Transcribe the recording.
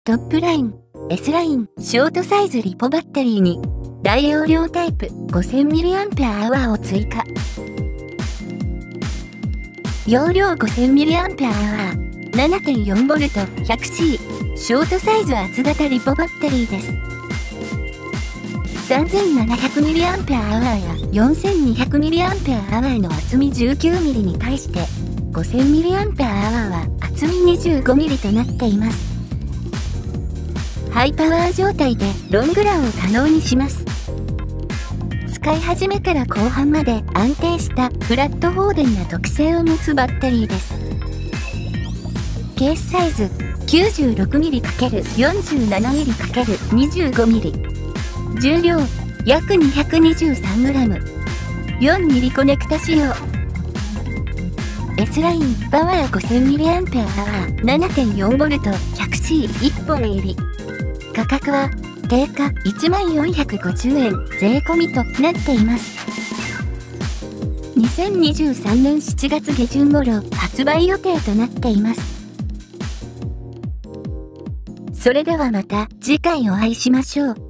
トップライン、S ライン、ショートサイズリポバッテリーに、大容量タイプ 5000mAh を追加。容量 5000mAh、7.4V 100C、ショートサイズ厚型リポバッテリーです。3700mAh や 4200mAh の厚み 19mm に対して、5000mAh は厚み 25mm となっています。ハイパワー状態でロングランを可能にします。使い始めから後半まで安定したフラット放電な特性を持つバッテリーです。ケースサイズ 96mm×47mm×25mm。重量約 223g。4mm コネクタ仕様。S ラインパワー 5000mAh 7.4V 100C 1本入り。価格は定価1450円税込みとなっています。2023年7月下旬頃発売予定となっています。それではまた次回お会いしましょう。